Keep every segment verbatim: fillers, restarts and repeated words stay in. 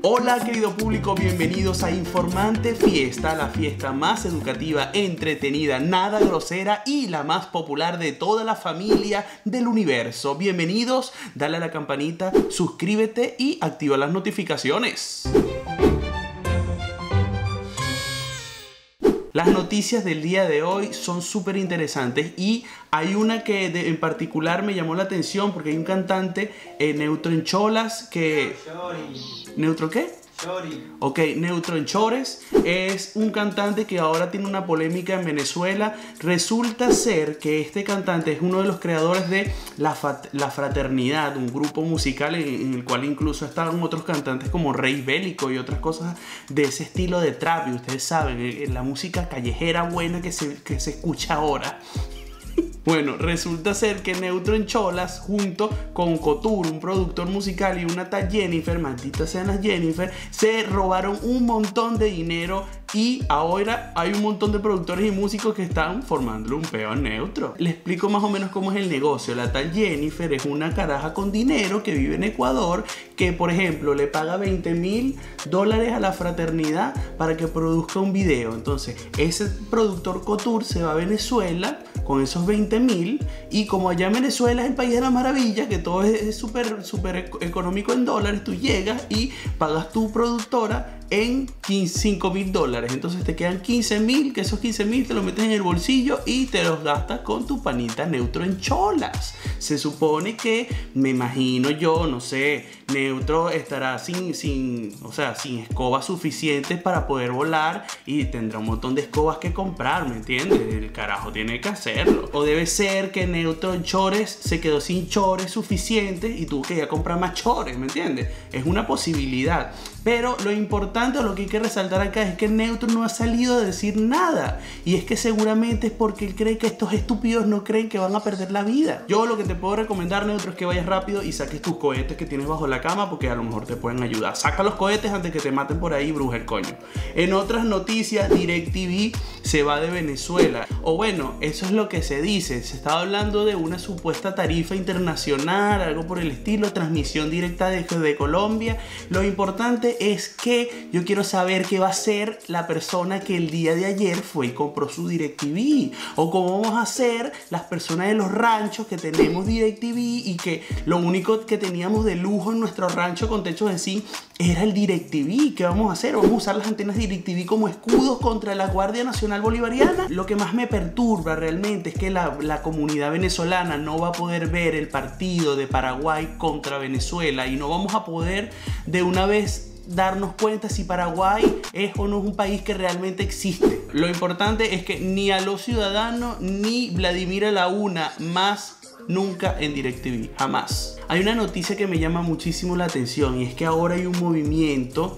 Hola querido público, bienvenidos a Informante Fiesta, la fiesta más educativa, entretenida, nada grosera y la más popular de toda la familia del universo. Bienvenidos, dale a la campanita, suscríbete y activa las notificaciones. Las noticias del día de hoy son súper interesantes y hay una que de, en particular me llamó la atención porque hay un cantante, eh, Neutro Encholas, que... ¿Neutro qué? Chori. Ok, Neutro Enchores es un cantante que ahora tiene una polémica en Venezuela. Resulta ser que este cantante es uno de los creadores de La, la Fraternidad, un grupo musical en, en el cual incluso estaban otros cantantes como Rey Bélico y otras cosas de ese estilo de trap. Y ustedes saben, la música callejera buena que se, que se escucha ahora. Bueno, resulta ser que Neutro Encholas junto con Couture, un productor musical, y una tal Jennifer, maldita sean las Jennifer, se robaron un montón de dinero y ahora hay un montón de productores y músicos que están formándole un peo a Neutro. Le explico más o menos cómo es el negocio. La tal Jennifer es una caraja con dinero que vive en Ecuador que, por ejemplo, le paga veinte mil dólares a La Fraternidad para que produzca un video. Entonces, ese productor Couture se va a Venezuela con esos veinte mil y como allá en Venezuela es el país de la maravilla, que todo es súper súper económico en dólares, tú llegas y pagas tu productora en cinco mil dólares. Entonces te quedan quince mil, que esos quince mil te los metes en el bolsillo y te los gastas con tu panita Neutro Encholas. Se supone que, me imagino yo, no sé, Neutro estará sin, sin, o sea, sin escobas suficientes para poder volar y tendrá un montón de escobas que comprar, ¿me entiendes? El carajo tiene que hacerlo. O debe ser que Neutro Enchores se quedó sin chores suficientes y tuvo que ir a comprar más chores, ¿me entiendes? Es una posibilidad. Pero lo importante o lo que hay que resaltar acá es que Neutro no ha salido a decir nada. Y es que seguramente es porque él cree que estos estúpidos no creen que van a perder la vida. Yo lo que te puedo recomendar, Neutro, es que vayas rápido y saques tus cohetes que tienes bajo la cama porque a lo mejor te pueden ayudar. Saca los cohetes antes que te maten por ahí, bruja el coño. En otras noticias, DirecTV se va de Venezuela. O bueno, eso es lo que se dice. Se estaba hablando de una supuesta tarifa internacional, algo por el estilo, transmisión directa desde de Colombia. Lo importante es que yo quiero saber qué va a hacer la persona que el día de ayer fue y compró su DirecTV, o cómo vamos a hacer las personas de los ranchos que tenemos DirecTV y que lo único que teníamos de lujo en nuestro rancho con techos de zinc era el DirecTV. ¿Qué vamos a hacer? ¿Vamos a usar las antenas DirecTV como escudos contra la Guardia Nacional Bolivariana? Lo que más me perturba realmente es que la, la comunidad venezolana no va a poder ver el partido de Paraguay contra Venezuela y no vamos a poder de una vez darnos cuenta si Paraguay es o no es un país que realmente existe. Lo importante es que ni a los ciudadanos ni Vladimir Alaúna más nunca en DirecTV, jamás. Hay una noticia que me llama muchísimo la atención y es que ahora hay un movimiento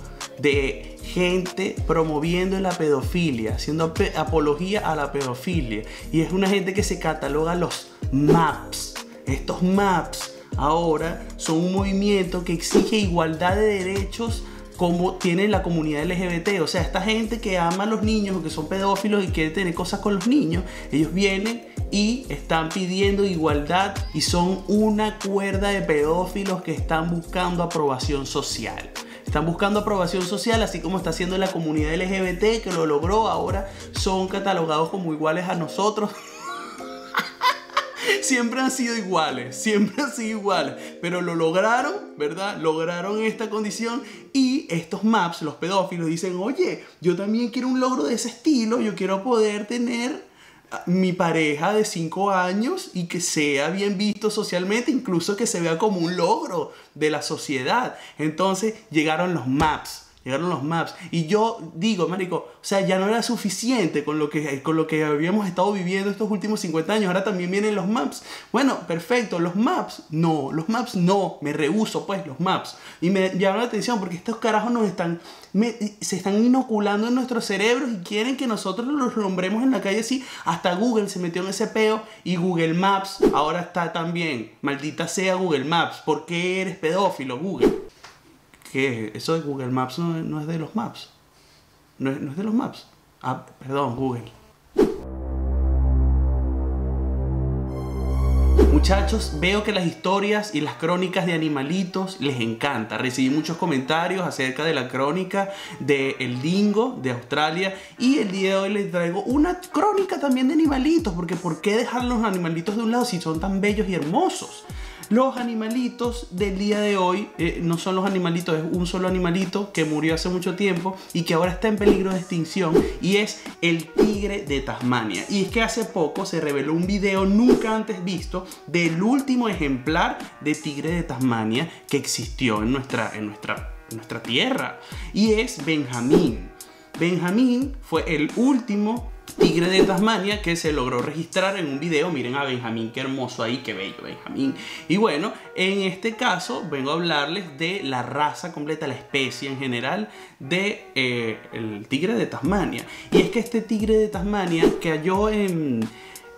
de gente promoviendo la pedofilia, haciendo apología a la pedofilia, y es una gente que se cataloga los MAPS. Estos MAPS ahora son un movimiento que exige igualdad de derechos como tiene la comunidad L G B T. O sea, esta gente que ama a los niños o que son pedófilos y quiere tener cosas con los niños, ellos vienen y están pidiendo igualdad y son una cuerda de pedófilos que están buscando aprobación social. Están buscando aprobación social, así como está haciendo la comunidad L G B T, que lo logró. Ahora son catalogados como iguales a nosotros. Siempre han sido iguales, siempre han sido iguales, pero lo lograron, ¿verdad? Lograron esta condición y estos MAPS, los pedófilos, dicen, oye, yo también quiero un logro de ese estilo, yo quiero poder tener mi pareja de cinco años y que sea bien visto socialmente, incluso que se vea como un logro de la sociedad. Entonces llegaron los MAPS. Llegaron los MAPS. Y yo digo, marico, o sea, ya no era suficiente con lo que, con lo que habíamos estado viviendo estos últimos cincuenta años. Ahora también vienen los MAPS. Bueno, perfecto. Los MAPS, no. Los MAPS, no. Me rehúso, pues, los MAPS. Y me llama la atención porque estos carajos nos están... Me, se están inoculando en nuestros cerebros y quieren que nosotros los nombremos en la calle así. Hasta Google se metió en ese peo y Google Maps ahora está también. Maldita sea Google Maps. ¿Por qué eres pedófilo, Google? ¿Qué? Eso de Google Maps no, no es de los Maps. No es, no es de los Maps. Ah, perdón, Google. Muchachos, veo que las historias y las crónicas de animalitos les encanta. Recibí muchos comentarios acerca de la crónica de El Dingo de Australia y el día de hoy les traigo una crónica también de animalitos, porque ¿por qué dejar los animalitos de un lado si son tan bellos y hermosos? Los animalitos del día de hoy eh, no son los animalitos, es un solo animalito que murió hace mucho tiempo y que ahora está en peligro de extinción, y es el tigre de Tasmania. Y es que hace poco se reveló un video nunca antes visto del último ejemplar de tigre de Tasmania que existió en nuestra, en nuestra, en nuestra tierra, y es Benjamín. Benjamín fue el último tigre de Tasmania que se logró registrar en un video. Miren a Benjamín, qué hermoso ahí, qué bello Benjamín. Y bueno, en este caso vengo a hablarles de la raza completa, la especie en general de eh, el tigre de Tasmania. Y es que este tigre de Tasmania cayó en...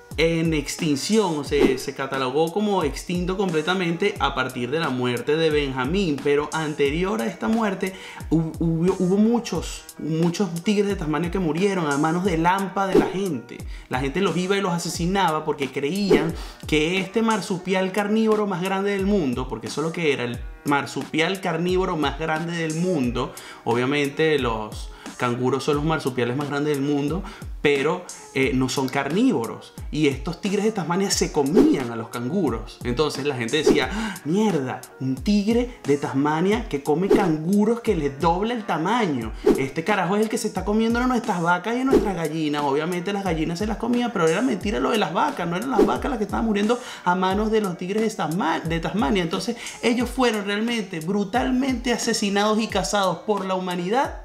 en extinción, se, se catalogó como extinto completamente a partir de la muerte de Benjamín, pero anterior a esta muerte hubo, hubo, hubo muchos, muchos tigres de Tasmania que murieron a manos de lampa de la gente. La gente los iba y los asesinaba porque creían que este marsupial carnívoro más grande del mundo, porque eso es lo que era, el marsupial carnívoro más grande del mundo, obviamente los canguros son los marsupiales más grandes del mundo, pero eh, no son carnívoros. Y estos tigres de Tasmania se comían a los canguros. Entonces la gente decía, ¡ah, mierda! Un tigre de Tasmania que come canguros que les dobla el tamaño. Este carajo es el que se está comiendo a nuestras vacas y a nuestras gallinas. Obviamente las gallinas se las comía, pero era mentira lo de las vacas. No eran las vacas las que estaban muriendo a manos de los tigres de Tasmania. De Tasmania. Entonces ellos fueron realmente brutalmente asesinados y cazados por la humanidad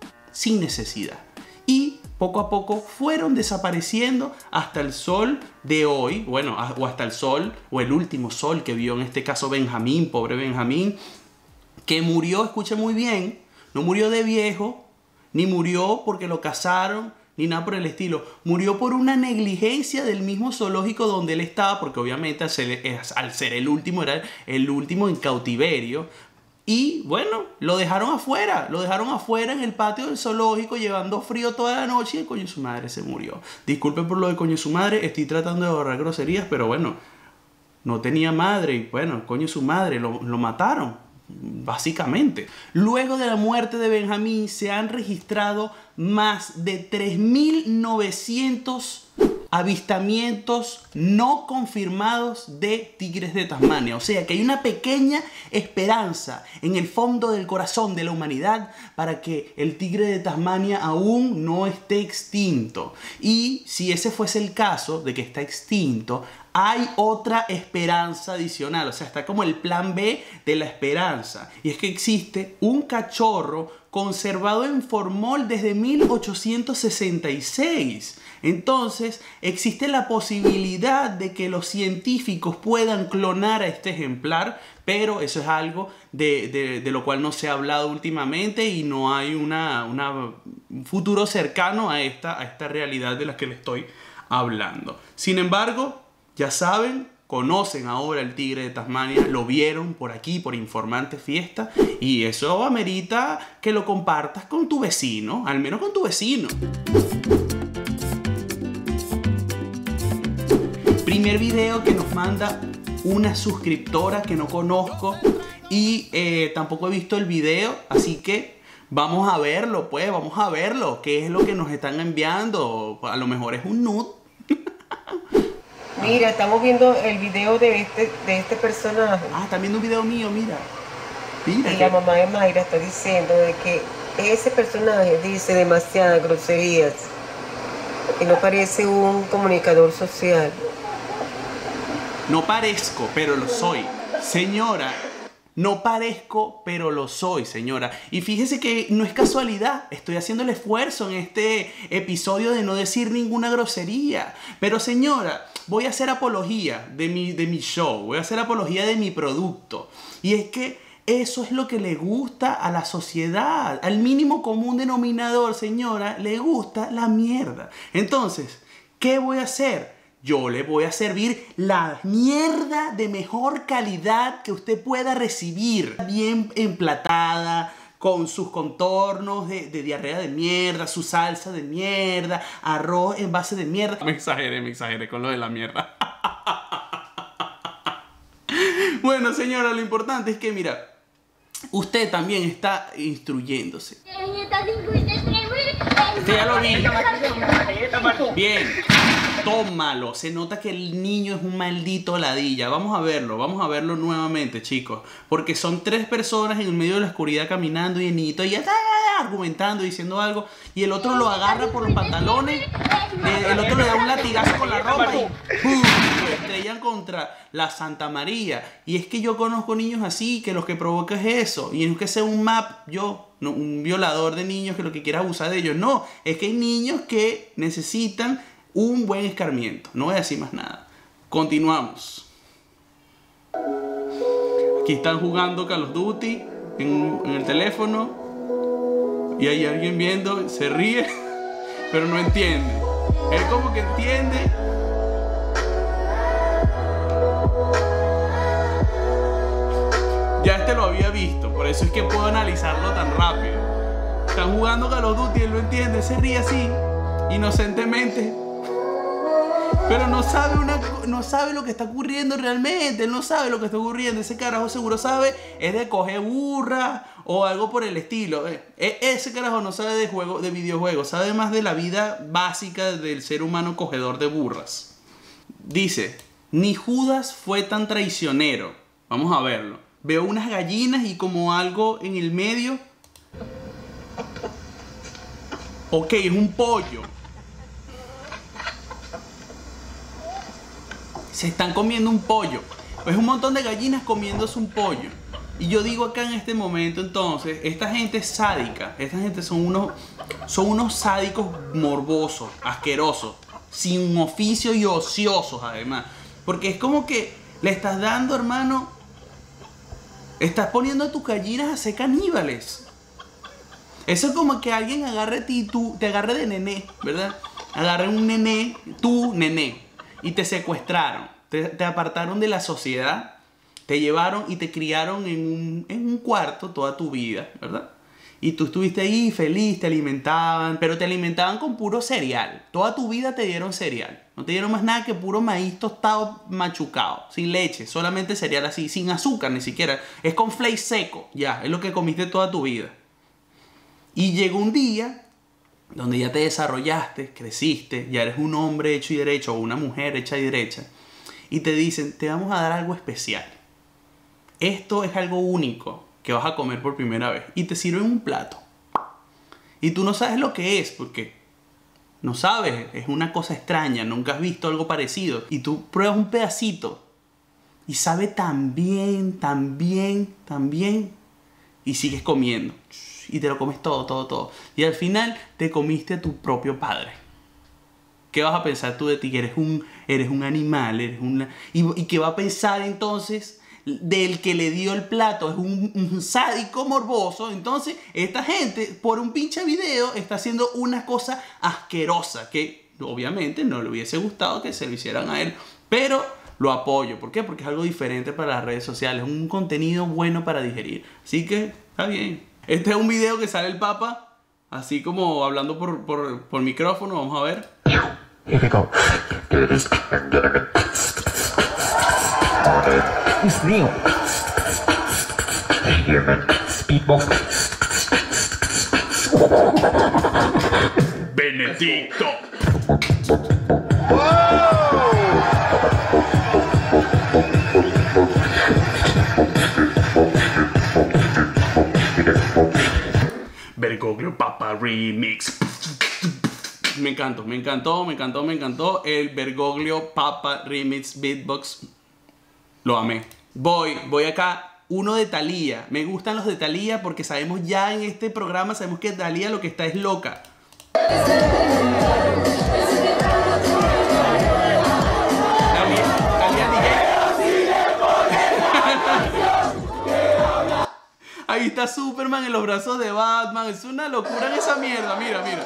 sin necesidad. Y poco a poco fueron desapareciendo hasta el sol de hoy, bueno, o hasta el sol, o el último sol que vio en este caso Benjamín, pobre Benjamín, que murió, escuchen muy bien, no murió de viejo, ni murió porque lo cazaron, ni nada por el estilo. Murió por una negligencia del mismo zoológico donde él estaba, porque obviamente al ser, al ser el último, era el último en cautiverio. Y bueno, lo dejaron afuera, lo dejaron afuera en el patio del zoológico llevando frío toda la noche y el coño de su madre se murió. Disculpen por lo de coño de su madre, estoy tratando de ahorrar groserías, pero bueno, no tenía madre y bueno, coño de su madre, lo, lo mataron, básicamente. Luego de la muerte de Benjamín se han registrado más de tres mil novecientos avistamientos no confirmados de tigres de Tasmania. O sea que hay una pequeña esperanza en el fondo del corazón de la humanidad para que el tigre de Tasmania aún no esté extinto. Y si ese fuese el caso de que está extinto, hay otra esperanza adicional. O sea, está como el plan B de la esperanza. Y es que existe un cachorro conservado en formol desde mil ochocientos sesenta y seis. Entonces, existe la posibilidad de que los científicos puedan clonar a este ejemplar, pero eso es algo de, de, de lo cual no se ha hablado últimamente y no hay una, una, un futuro cercano a esta, a esta realidad de la que les estoy hablando. Sin embargo, ya saben, conocen ahora el tigre de Tasmania, lo vieron por aquí, por Informante Fiesta, y eso amerita que lo compartas con tu vecino, al menos con tu vecino. Primer video que nos manda una suscriptora que no conozco y eh, tampoco he visto el video, así que vamos a verlo, pues, vamos a verlo. ¿Qué es lo que nos están enviando? A lo mejor es un nude. Mira, estamos viendo el video de este, de este personaje. Ah, están viendo un video mío, mira. Mira y que... la mamá de Mayra está diciendo de que ese personaje dice demasiadas groserías y no parece un comunicador social. No parezco, pero lo soy. Señora, no parezco, pero lo soy, señora. Y fíjese que no es casualidad. Estoy haciendo el esfuerzo en este episodio de no decir ninguna grosería. Pero señora, voy a hacer apología de mi, de mi show. Voy a hacer apología de mi producto. Y es que eso es lo que le gusta a la sociedad. Al mínimo común denominador, señora, le gusta la mierda. Entonces, ¿qué voy a hacer? Yo le voy a servir la mierda de mejor calidad que usted pueda recibir. Bien emplatada, con sus contornos de, de diarrea de mierda, su salsa de mierda, arroz en base de mierda. Me exageré, me exageré con lo de la mierda. Bueno, señora, lo importante es que, mira, usted también está instruyéndose. Usted ya lo vi. Bien, tómalo. Se nota que el niño es un maldito ladilla. Vamos a verlo, vamos a verlo nuevamente, chicos. Porque son tres personas en el medio de la oscuridad caminando y el niñito ya está argumentando, diciendo algo. Y el otro lo agarra por los pantalones. El otro le da un latigazo con la ropa y ¡pum! Lo estrellan contra la Santa María. Y es que yo conozco niños así, que lo que provoca es eso. Y no es que sea un map, yo, no, un violador de niños que lo que quiera abusar de ellos. No, es que hay niños que necesitan un buen escarmiento. No voy a decir más nada. Continuamos. Aquí están jugando Call of Duty en, en el teléfono. Y hay alguien viendo, se ríe, pero no entiende. Él como que entiende. Ya este lo había visto, por eso es que puedo analizarlo tan rápido. Están jugando Call of Duty, él lo entiende, se ríe así, inocentemente. Pero no sabe, una, no sabe lo que está ocurriendo realmente. Él no sabe lo que está ocurriendo. Ese carajo seguro sabe es de coger burra o algo por el estilo. Ese carajo no sabe de juego, de videojuegos. Sabe más de la vida básica del ser humano cogedor de burras. Dice, ni Judas fue tan traicionero. Vamos a verlo. Veo unas gallinas y como algo en el medio. Ok, es un pollo. Se están comiendo un pollo. Pues un montón de gallinas comiéndose un pollo. Y yo digo acá en este momento, entonces, esta gente es sádica. Esta gente son unos, son unos sádicos morbosos, asquerosos, sin oficio y ociosos además. Porque es como que le estás dando, hermano, estás poniendo a tus gallinas a ser caníbales. Eso es como que alguien agarre a ti, tú, te agarre de nené, ¿verdad? Agarre un nené, tú, nené. Y te secuestraron, te, te apartaron de la sociedad, te llevaron y te criaron en un, en un cuarto toda tu vida, ¿verdad? Y tú estuviste ahí feliz, te alimentaban, pero te alimentaban con puro cereal. Toda tu vida te dieron cereal. No te dieron más nada que puro maíz tostado machucado, sin leche, solamente cereal así, sin azúcar ni siquiera. Es con flake seco, ya, es lo que comiste toda tu vida. Y llegó un día donde ya te desarrollaste, creciste, ya eres un hombre hecho y derecho o una mujer hecha y derecha, y te dicen, te vamos a dar algo especial. Esto es algo único que vas a comer por primera vez. Y te sirven un plato. Y tú no sabes lo que es, porque no sabes, es una cosa extraña, nunca has visto algo parecido. Y tú pruebas un pedacito y sabe tan bien, tan bien, tan bien, y sigues comiendo. Y te lo comes todo, todo, todo. Y al final te comiste a tu propio padre. ¿Qué vas a pensar tú de ti? Que eres un, eres un animal, eres una... ¿Y, y qué va a pensar entonces del que le dio el plato? Es un, un sádico morboso. Entonces, esta gente, por un pinche video, está haciendo una cosa asquerosa que obviamente no le hubiese gustado que se lo hicieran a él. Pero lo apoyo. ¿Por qué? Porque es algo diferente para las redes sociales. Un contenido bueno para digerir. Así que, está bien. Este es un video que sale el Papa, así como hablando por, por, por micrófono. Vamos a ver. Here we go. It's Neo. Human speedbox. Benedicto. Bergoglio Papa Remix. Me encantó, me encantó, me encantó, me encantó. El Bergoglio Papa Remix Beatbox. Lo amé. Voy, voy acá. Uno de Thalía. Me gustan los de Thalía porque sabemos ya en este programa, sabemos que Thalía lo que está es loca. Ahí está Superman en los brazos de Batman. Es una locura en esa mierda. Mira, mira.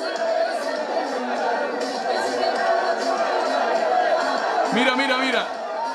Mira, mira, mira.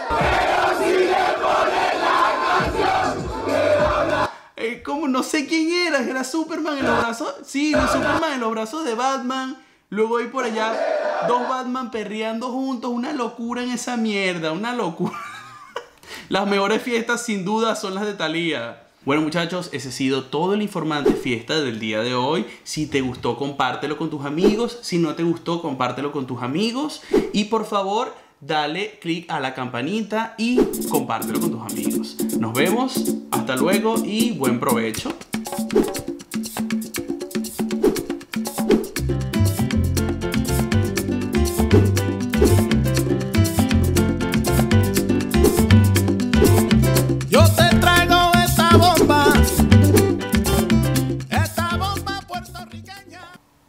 Eh, ¿Cómo? No sé quién era. Era Superman en los brazos. Sí, no, Superman en los brazos de Batman. Luego hay por allá dos Batman perreando juntos. Una locura en esa mierda. Una locura. Las mejores fiestas sin duda son las de Thalía. Bueno muchachos, ese ha sido todo el informante fiesta del día de hoy. Si te gustó, compártelo con tus amigos. Si no te gustó, compártelo con tus amigos. Y por favor, dale click a la campanita y compártelo con tus amigos. Nos vemos, hasta luego y buen provecho. Yo te traigo esta bomba, esta bomba puertorriqueña.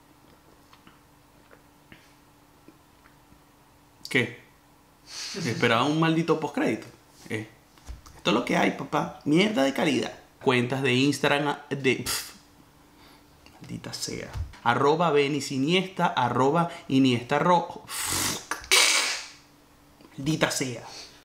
¿Qué? Esperaba un maldito postcrédito. Eh, esto es lo que hay, papá. Mierda de calidad. Cuentas de Instagram de... Pff, maldita sea. Arroba Benis Iniesta, arroba Iniesta Rojo. Maldita sea.